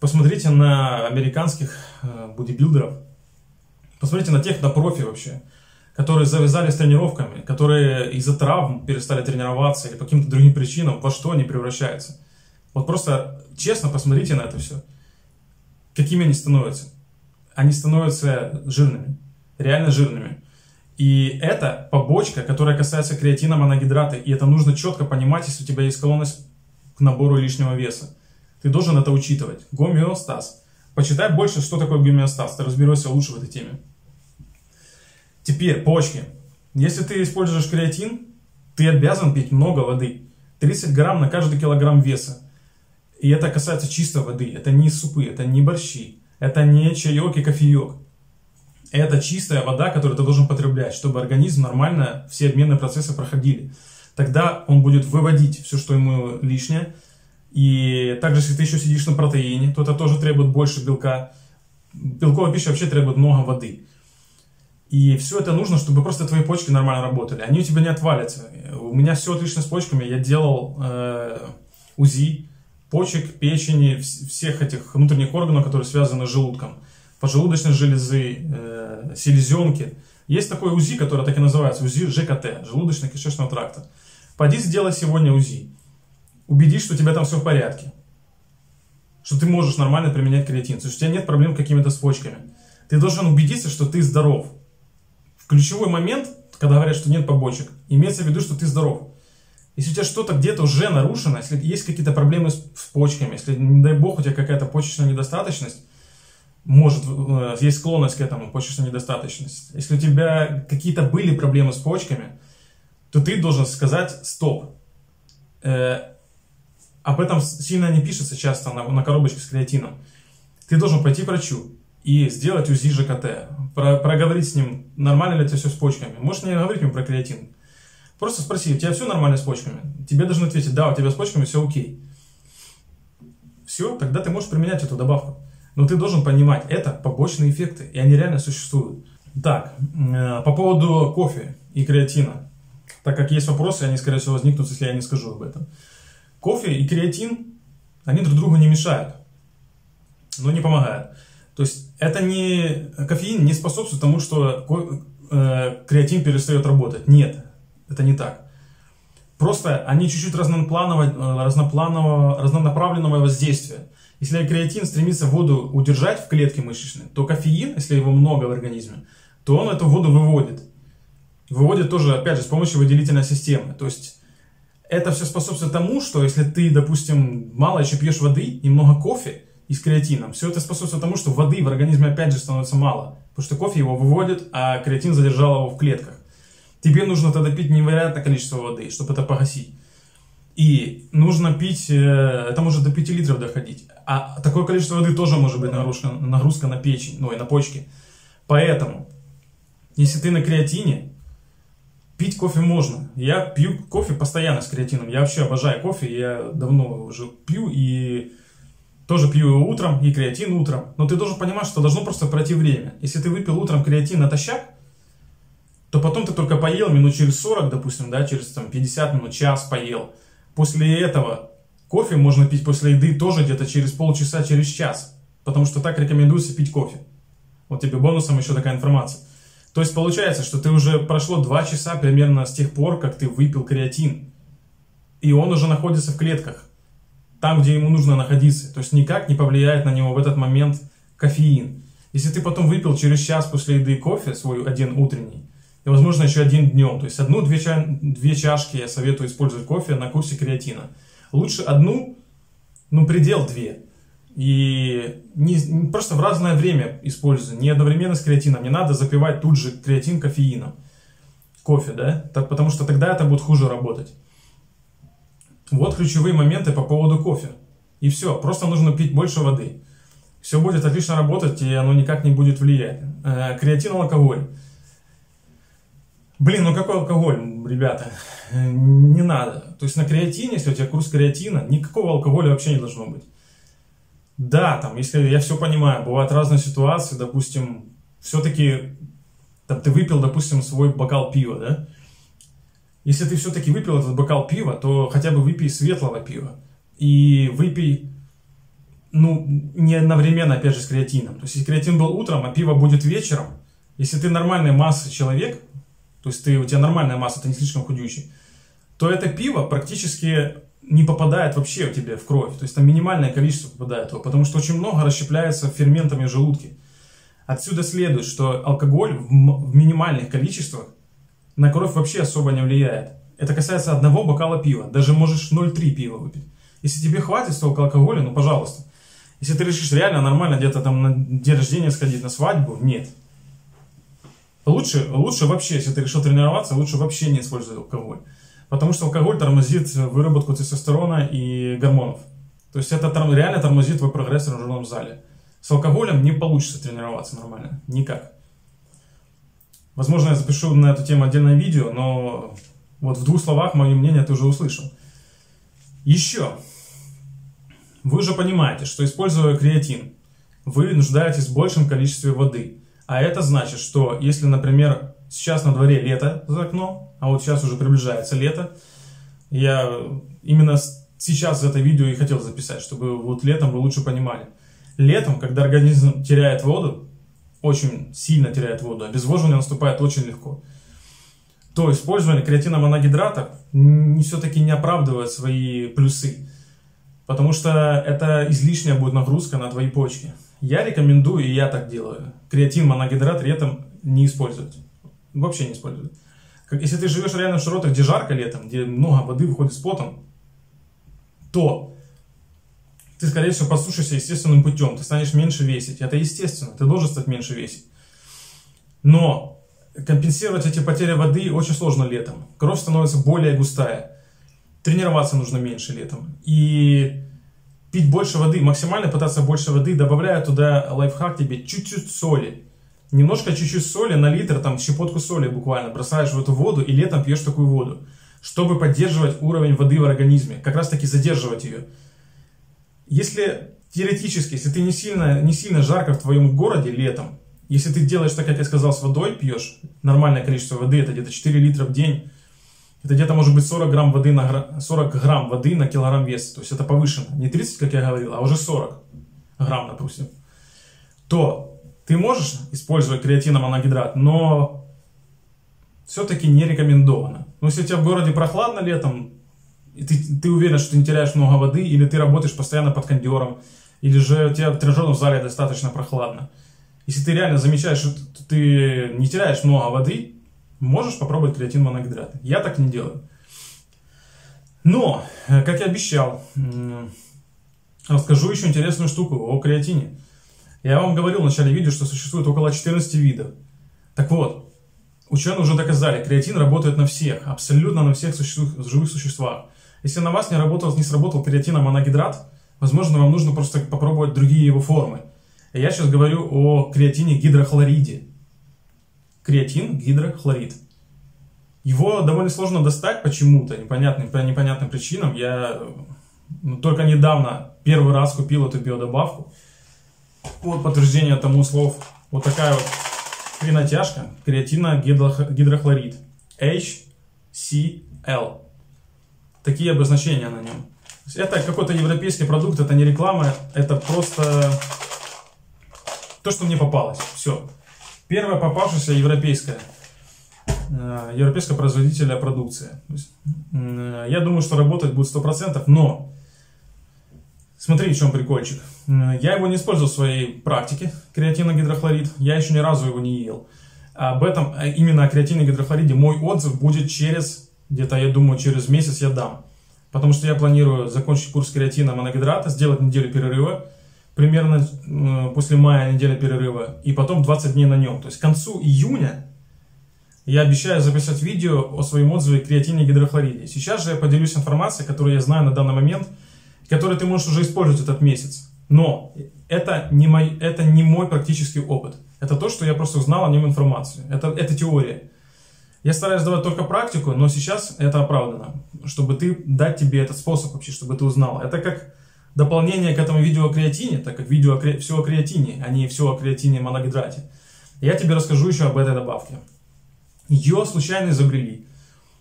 A: Посмотрите на американских бодибилдеров, посмотрите на профи вообще, которые завязали с тренировками, которые из-за травм перестали тренироваться или по каким-то другим причинам, во что они превращаются. Вот просто честно посмотрите на это все. Какими они становятся? Они становятся жирными, реально жирными. И это побочка, которая касается креатина, моногидрата. И это нужно четко понимать, если у тебя есть склонность к набору лишнего веса. Ты должен это учитывать. Гомеостаз. Почитай больше, что такое гомеостаз. Ты разберешься лучше в этой теме. Теперь почки. Если ты используешь креатин, ты обязан пить много воды. 30 грамм на каждый килограмм веса. И это касается чистой воды. Это не супы, это не борщи. Это не чаек и кофеек. Это чистая вода, которую ты должен потреблять, чтобы организм нормально все обменные процессы проходили. Тогда он будет выводить все, что ему лишнее. И также, если ты еще сидишь на протеине, то это тоже требует больше белка. Белковая пища вообще требует много воды. И все это нужно, чтобы просто твои почки нормально работали. Они у тебя не отвалятся. У меня все отлично с почками. Я делал УЗИ почек, печени, всех этих внутренних органов, которые связаны с желудком. Поджелудочной железы, селезенки. Есть такое УЗИ, которое так и называется, УЗИ ЖКТ, желудочно-кишечного тракта. Пойди сделай сегодня УЗИ. Убедись, что у тебя там все в порядке. Что ты можешь нормально применять креатин. То есть у тебя нет проблем какими-то с почками. Ты должен убедиться, что ты здоров. В ключевой момент, когда говорят, что нет побочек, имеется в виду, что ты здоров. Если у тебя что-то где-то уже нарушено, если есть какие-то проблемы с почками, если, не дай бог, у тебя какая-то почечная недостаточность, может, есть склонность к этому, почечная недостаточность. Если у тебя какие-то были проблемы с почками, то ты должен сказать «стоп». Об этом сильно не пишется часто на коробочке с креатином. Ты должен пойти к врачу и сделать УЗИ ЖКТ. Проговорить с ним, нормально ли у тебя все с почками. Можешь не говорить ему про креатин. Просто спроси, у тебя все нормально с почками? Тебе должны ответить, да, у тебя с почками все окей. Все, тогда ты можешь применять эту добавку. Но ты должен понимать, это побочные эффекты, и они реально существуют. Так, по поводу кофе и креатина. Так как есть вопросы, они, скорее всего, возникнут, если я не скажу об этом. Кофе и креатин, они друг другу не мешают, но не помогают. То есть, это не, кофеин не способствует тому, что креатин перестает работать. Нет, это не так. Просто они чуть-чуть разнонаправленного воздействия. Если креатин стремится воду удержать в клетке мышечной, то кофеин, если его много в организме, то он эту воду выводит. Выводит тоже, опять же, с помощью выделительной системы. То есть, это все способствует тому, что если ты, допустим, мало еще пьешь воды и много кофе и с креатином, все это способствует тому, что воды в организме опять же становится мало. Потому что кофе его выводит, а креатин задержал его в клетках. Тебе нужно тогда пить невероятное количество воды, чтобы это погасить. И нужно пить, это может до 5 литров доходить. А такое количество воды тоже может быть нагрузка на печень, ну и на почки. Поэтому, если ты на креатине, пить кофе можно. Я пью кофе постоянно с креатином. Я вообще обожаю кофе. Я давно уже пью и тоже пью его утром, и креатин утром. Но ты должен понимать, что должно просто пройти время. Если ты выпил утром креатин натощак, то потом ты только поел минут через 40, допустим, да, через 50 минут, час поел. После этого кофе можно пить после еды тоже где-то через полчаса, через час. Потому что так рекомендуется пить кофе. Вот тебе бонусом еще такая информация. То есть получается, что ты уже прошло 2 часа примерно с тех пор, как ты выпил креатин. И он уже находится в клетках. Там, где ему нужно находиться. То есть никак не повлияет на него в этот момент кофеин. Если ты потом выпил через час после еды кофе, свой один утренний, и возможно еще один днем, то есть 1-2 чашки я советую использовать кофе на курсе креатина. Лучше одну, ну предел 2. И просто в разное время используй, не одновременно с креатином. Не надо запивать тут же креатин кофеином. Кофе, да? Так, потому что тогда это будет хуже работать. Вот ключевые моменты по поводу кофе. И все, просто нужно пить больше воды. Все будет отлично работать, и оно никак не будет влиять. Креатин, алкоголь. Блин, ну какой алкоголь, ребята? Не надо. То есть на креатине, если у тебя курс креатина, никакого алкоголя вообще не должно быть. Да, там, если я все понимаю, бывают разные ситуации, допустим, все-таки там, ты выпил, допустим, свой бокал пива, да? Если ты все-таки выпил этот бокал пива, то хотя бы выпей светлого пива. И выпей ну, не одновременно, опять же, с креатином. То есть, если креатин был утром, а пиво будет вечером, если ты нормальной массы человек, то есть у тебя нормальная масса, ты не слишком худючий, то это пиво практически не попадает вообще в тебе в кровь. То есть там минимальное количество попадает его, потому что очень много расщепляется ферментами в желудке. Отсюда следует, что алкоголь в минимальных количествах на кровь вообще особо не влияет. Это касается одного бокала пива. Даже можешь 0,3 пива выпить. Если тебе хватит столько алкоголя, ну пожалуйста. Если ты решишь реально нормально где-то там на день рождения сходить, на свадьбу, нет. Лучше вообще, если ты решил тренироваться, лучше вообще не использовать алкоголь. Потому что алкоголь тормозит выработку тестостерона и гормонов. То есть это реально тормозит твой прогресс в тренажерном зале. С алкоголем не получится тренироваться нормально. Никак. Возможно, я запишу на эту тему отдельное видео, но вот в 2 словах мое мнение ты уже услышал. Еще. Вы уже понимаете, что, используя креатин, вы нуждаетесь в большем количестве воды. А это значит, что если, например, сейчас на дворе лето за окном, а вот сейчас уже приближается лето, я именно сейчас это видео и хотел записать, чтобы вот летом вы лучше понимали. Летом, когда организм теряет воду, очень сильно теряет воду, обезвоживание наступает очень легко, то использование креатина моногидрата все-таки не оправдывает свои плюсы. Потому что это излишняя будет нагрузка на твои почки. Я рекомендую, и я так делаю, креатин моногидрат летом не использовать. Вообще не использовать. Если ты живешь реально в широтах, где жарко летом, где много воды выходит с потом, то ты, скорее всего, подсушишься естественным путем. Ты станешь меньше весить. Это естественно. Ты должен стать меньше весить. Но компенсировать эти потери воды очень сложно летом. Кровь становится более густая. Тренироваться нужно меньше летом. И пить больше воды, максимально пытаться больше воды, добавляя туда лайфхак тебе чуть-чуть соли. Немножко чуть-чуть соли на литр, там щепотку соли буквально бросаешь в эту воду и летом пьешь такую воду, чтобы поддерживать уровень воды в организме, как раз таки задерживать ее. Если теоретически, если ты не сильно жарко в твоем городе летом, если ты делаешь так, как я сказал, с водой пьешь, нормальное количество воды, это где-то 4 литра в день, это где-то может быть 40 грамм воды на 40 грамм воды на килограмм веса. То есть это повышено. Не 30, как я говорил, а уже 40 грамм, допустим. То ты можешь использовать креатиномоногидрат, но все-таки не рекомендовано. Но если у тебя в городе прохладно летом, и ты уверен, что ты не теряешь много воды, или ты работаешь постоянно под кондером, или же у тебя в тренажерном зале достаточно прохладно. Если ты реально замечаешь, что ты не теряешь много воды, можешь попробовать креатин моногидрат. Я так не делаю. Но, как и обещал, расскажу еще интересную штуку о креатине. Я вам говорил в начале видео, что существует около 14 видов. Так вот, ученые уже доказали, креатин работает на всех, абсолютно на всех живых существах. Если на вас не сработал креатиномоногидрат, возможно, вам нужно просто попробовать другие его формы. Я сейчас говорю о креатине гидрохлориде. Креатин гидрохлорид. Его довольно сложно достать почему-то, по непонятным причинам. Я только недавно первый раз купил эту биодобавку. Вот подтверждение тому слов. Вот такая вот хренотяжка. Креатиногидрохлорид. HCl. Такие обозначения на нем. Это какой-то европейский продукт, это не реклама, это просто то, что мне попалось. Все. Первая попавшаяся европейского производителя продукция. Я думаю, что работать будет 100%, но смотри, в чем прикольчик. Я его не использовал в своей практике, креатиногидрохлорид. Я еще ни разу его не ел. Об этом, именно о креатиногидрохлориде, мой отзыв будет где-то, я думаю, через месяц я дам. Потому что я планирую закончить курс креатина моногидрата, сделать неделю перерыва, примерно после мая неделя перерыва, и потом 20 дней на нем. То есть к концу июня я обещаю записать видео о своем отзыве креатине гидрохлориде. Сейчас же я поделюсь информацией, которую я знаю на данный момент, которую ты можешь уже использовать этот месяц. Но это не мой практический опыт. Это то, что я просто узнал о нем информацию. Это теория. Я стараюсь давать только практику, но сейчас это оправдано, чтобы дать тебе этот способ вообще, чтобы ты узнал. Это как дополнение к этому видео о креатине, так как видео все о креатине, а не все о креатине моногидрате. Я тебе расскажу еще об этой добавке. Ее случайно изобрели.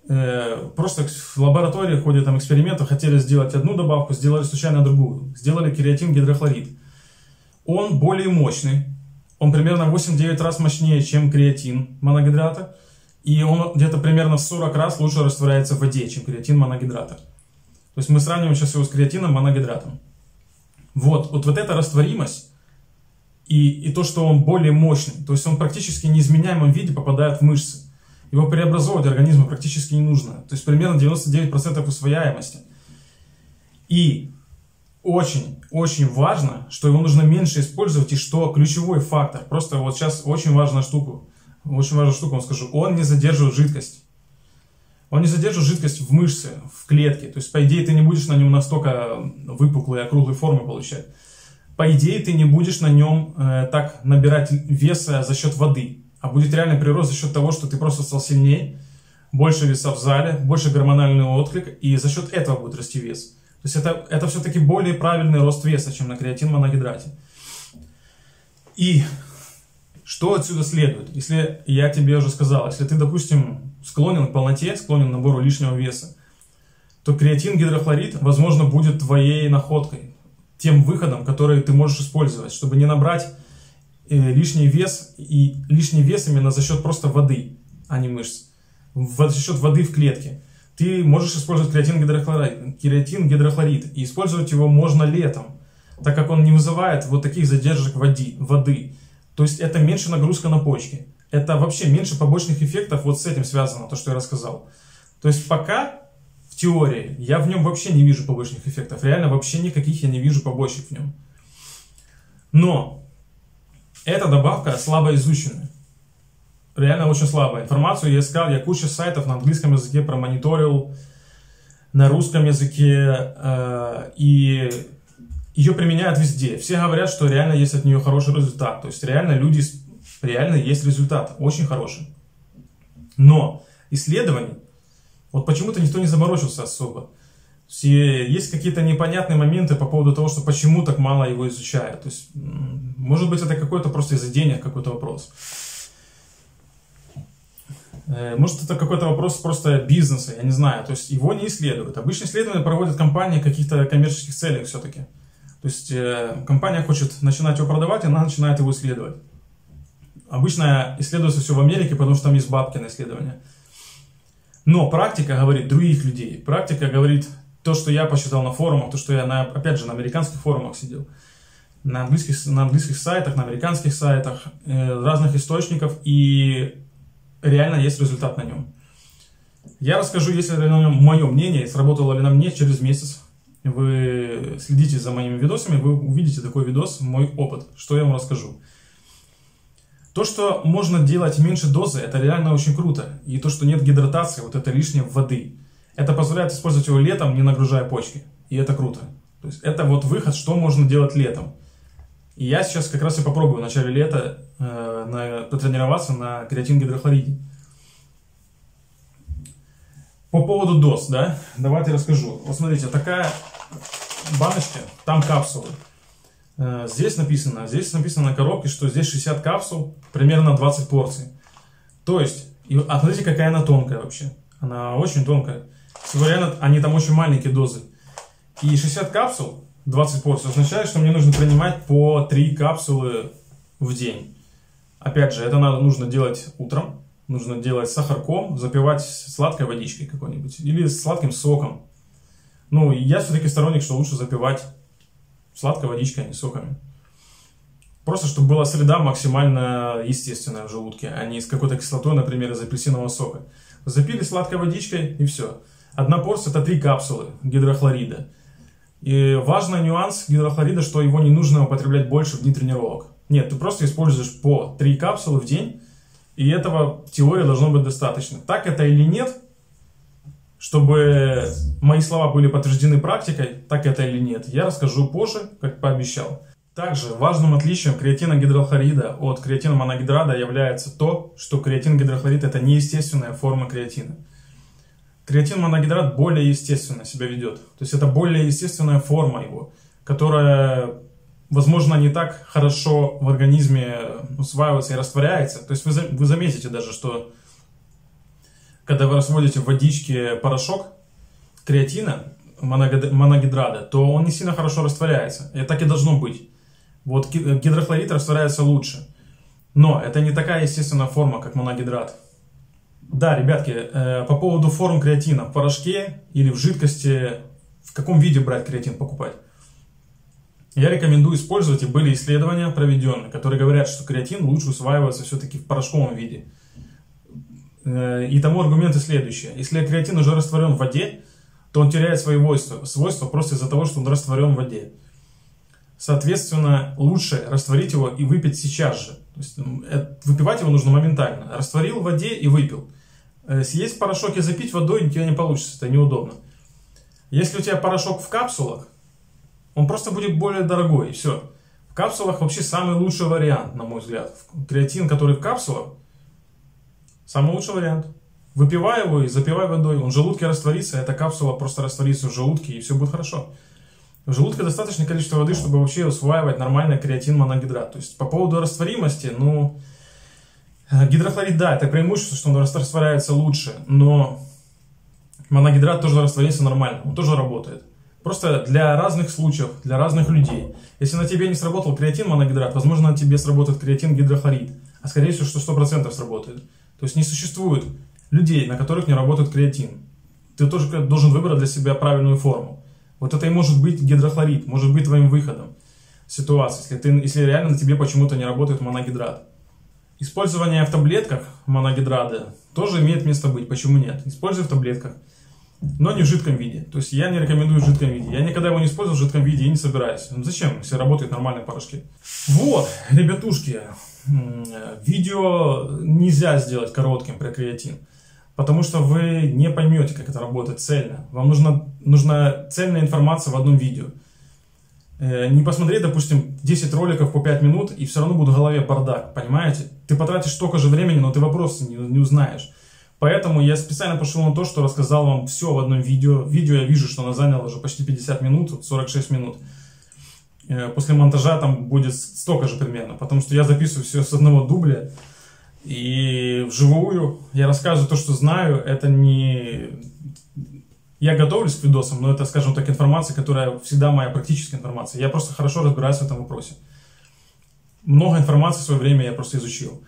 A: Просто в лаборатории в ходе там экспериментов хотели сделать одну добавку, сделали случайно другую. Сделали кереатин гидрохлорид. Он более мощный. Он примерно 8-9 раз мощнее, чем креатин моногидрата. И он где-то примерно в 40 раз лучше растворяется в воде, чем креатин моногидрата. То есть мы сравниваем сейчас его с креатином моногидратом. Вот эта растворимость и то, что он более мощный. То есть он практически в неизменяемом виде попадает в мышцы. Его преобразовывать организму практически не нужно. То есть примерно 99% усвояемости. И очень важно, что его нужно меньше использовать, и что ключевой фактор. Просто вот сейчас очень важную штуку вам скажу. Он не задерживает жидкость. Он не задерживает жидкость в мышце, в клетке. То есть, по идее, ты не будешь на нем настолько выпуклые, округлые формы получать. По идее, ты не будешь на нем так набирать веса за счет воды. А будет реальный прирост за счет того, что ты просто стал сильнее, больше веса в зале, больше гормональный отклик, и за счет этого будет расти вес. То есть это все-таки более правильный рост веса, чем на креатин моногидрате. И что отсюда следует? Если я тебе уже сказал, если ты, допустим, склонен к полноте, склонен к набору лишнего веса, то креатин гидрохлорид, возможно, будет твоей находкой, тем выходом, который ты можешь использовать, чтобы не набрать лишний вес, и лишний вес именно за счет просто воды, а не мышц, за счет воды в клетке. Ты можешь использовать креатин гидрохлорид, и использовать его можно летом, так как он не вызывает вот таких задержек воды. То есть это меньше нагрузка на почки. Это вообще меньше побочных эффектов, вот с этим связано, то, что я рассказал. То есть пока в теории я в нем вообще не вижу побочных эффектов. Реально вообще никаких я не вижу побочек в нем. Но эта добавка слабо изученная. Реально очень слабая. Информацию я искал, я кучу сайтов на английском языке промониторил, на русском языке, и ее применяют везде. Все говорят, что реально есть от нее хороший результат. То есть реально есть результат, очень хороший. Но исследований, вот почему-то никто не заморочился особо. Есть какие-то непонятные моменты по поводу того, что почему так мало его изучают. То есть, может быть, это какой-то просто из-за денег какой-то вопрос. Может, это какой-то вопрос просто бизнеса, я не знаю. То есть, его не исследуют. Обычно исследования проводят компании в каких-то коммерческих целях все-таки. То есть, компания хочет начинать его продавать, и она начинает его исследовать. Обычно исследуется все в Америке, потому что там есть бабки на исследования. Но практика говорит других людей. Практика говорит то, что я посчитал на форумах, то, что я, опять же, на американских форумах сидел. На английских сайтах, на американских сайтах, разных источников. И реально есть результат на нем. Я расскажу, если на нем мое мнение, сработало ли на мне через месяц. Вы следите за моими видосами, вы увидите такой видос, мой опыт, что я вам расскажу. То, что можно делать меньше дозы, это реально очень круто. И то, что нет гидратации, вот это лишнее воды. Это позволяет использовать его летом, не нагружая почки. И это круто. То есть это вот выход, что можно делать летом. И я сейчас как раз и попробую в начале лета потренироваться на креатин гидрохлориде. По поводу доз, да, давайте расскажу. Вот смотрите, такая баночка, там капсулы. Здесь написано на коробке, что здесь 60 капсул, примерно 20 порций. То есть, смотрите, какая она тонкая вообще. Она очень тонкая. Реально, они там очень маленькие дозы. И 60 капсул, 20 порций, означает, что мне нужно принимать по 3 капсулы в день. Опять же, это нужно делать утром. Нужно делать с сахарком, запивать сладкой водичкой какой-нибудь. Или сладким соком. Ну, я все-таки сторонник, что лучше запивать сладкой водичкой, а не соками. Просто, чтобы была среда максимально естественная в желудке, а не с какой-то кислотой, например, из апельсинового сока. Запили сладкой водичкой и все. Одна порция — это 3 капсулы гидрохлорида. И важный нюанс гидрохлорида, что его не нужно употреблять больше в дни тренировок. Нет, ты просто используешь по 3 капсулы в день, и этого в теории должно быть достаточно. Так это или нет, чтобы мои слова были подтверждены практикой, так это или нет, я расскажу позже, как пообещал. Также важным отличием креатина гидрохлорида от креатина моногидрата является то, что креатин гидрохлорид — это неестественная форма креатина. Креатин моногидрат более естественно себя ведет. То есть это более естественная форма его, которая, возможно, не так хорошо в организме усваивается и растворяется. То есть вы заметите даже, что когда вы разводите в водичке порошок креатина, моногидрата, то он не сильно хорошо растворяется. И так и должно быть. Вот гидрохлорид растворяется лучше. Но это не такая естественная форма, как моногидрат. Да, ребятки, по поводу форм креатина в порошке или в жидкости, в каком виде брать креатин, покупать. Я рекомендую использовать, и были исследования проведенные, которые говорят, что креатин лучше усваивается все-таки в порошковом виде. И тому аргументы следующие. Если креатин уже растворен в воде, то он теряет свои свойства просто из-за того, что он растворен в воде. Соответственно, лучше растворить его и выпить сейчас же. То есть, выпивать его нужно моментально. Растворил в воде и выпил. Съесть порошок и запить водой у тебя не получится, это неудобно. Если у тебя порошок в капсулах, он просто будет более дорогой, и все. В капсулах вообще самый лучший вариант, на мой взгляд. Креатин, который в капсулах, самый лучший вариант. Выпивай его и запивай водой. Он в желудке растворится, эта капсула просто растворится в желудке, и все будет хорошо. В желудке достаточное количество воды, чтобы вообще усваивать нормальный креатин моногидрат. То есть по поводу растворимости, ну, гидрохлорид, да, это преимущество, что он растворяется лучше, но моногидрат тоже растворяется нормально, он тоже работает. Просто для разных случаев, для разных людей. Если на тебе не сработал креатин моногидрат, возможно, на тебе сработает креатин гидрохлорид, а скорее всего, что 100% сработает. То есть не существует людей, на которых не работает креатин. Ты тоже должен выбрать для себя правильную форму. Вот это и может быть гидрохлорид, может быть твоим выходом ситуации, если реально на тебе почему-то не работает моногидрат. Использование в таблетках моногидрата тоже имеет место быть, почему нет? Используй в таблетках, но не в жидком виде. То есть я не рекомендую в жидком виде. Я никогда его не использую в жидком виде и не собираюсь. Ну, зачем, если работают нормальные порошки? Вот, ребятушки, видео нельзя сделать коротким про креатин. Потому что вы не поймете, как это работает цельно. Вам нужна цельная информация в одном видео. Не посмотреть, допустим, 10 роликов по 5 минут, и все равно будет в голове бардак, понимаете? Ты потратишь столько же времени, но ты вопросы не узнаешь. Поэтому я специально пошел на то, что рассказал вам все в одном видео. Видео я вижу, что оно заняло уже почти 50 минут, 46 минут. После монтажа там будет столько же примерно, потому что я записываю все с одного дубля. И вживую я рассказываю то, что знаю. Это не... Я готовлюсь к видосам, но это, скажем так, информация, которая всегда моя практическая информация. Я просто хорошо разбираюсь в этом вопросе. Много информации в свое время я просто изучил.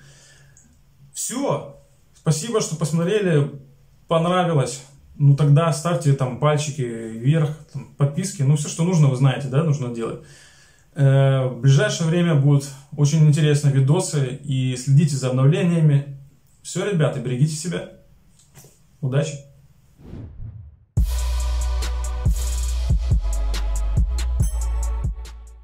A: Все. Спасибо, что посмотрели. Понравилось. Ну тогда ставьте там пальчики вверх, там, подписки. Ну все, что нужно, вы знаете, да, нужно делать. В ближайшее время будут очень интересные видосы. И следите за обновлениями. Все, ребята, берегите себя. Удачи!